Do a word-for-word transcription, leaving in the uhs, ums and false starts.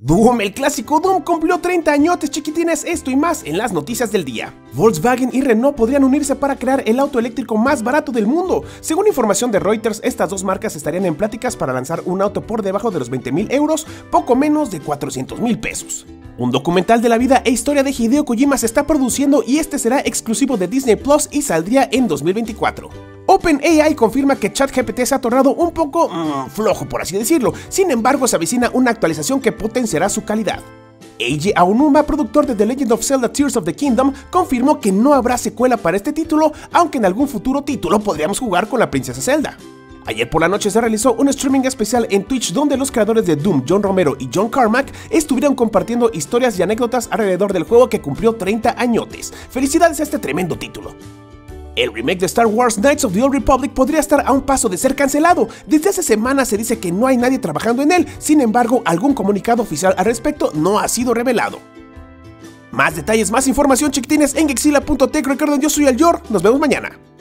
Doom, el clásico Doom, cumplió treinta añotes, chiquitines, esto y más en las noticias del día. Volkswagen y Renault podrían unirse para crear el auto eléctrico más barato del mundo. Según información de Reuters, estas dos marcas estarían en pláticas para lanzar un auto por debajo de los veinte mil euros, poco menos de cuatrocientos mil pesos. Un documental de la vida e historia de Hideo Kojima se está produciendo y este será exclusivo de Disney Plus y saldría en dos mil veinticuatro. OpenAI confirma que ChatGPT se ha tornado un poco mmm, flojo, por así decirlo. Sin embargo, se avecina una actualización que potenciará su calidad. Eiji Aonuma, productor de The Legend of Zelda Tears of the Kingdom, confirmó que no habrá secuela para este título, aunque en algún futuro título podríamos jugar con la princesa Zelda. Ayer por la noche se realizó un streaming especial en Twitch donde los creadores de Doom, John Romero y John Carmack, estuvieron compartiendo historias y anécdotas alrededor del juego que cumplió treinta añotes. Felicidades a este tremendo título. El remake de Star Wars Knights of the Old Republic podría estar a un paso de ser cancelado. Desde hace semanas se dice que no hay nadie trabajando en él, sin embargo, algún comunicado oficial al respecto no ha sido revelado. Más detalles, más información, chiquitines, en Gexila punto tech. Recuerden, yo soy el Yor, nos vemos mañana.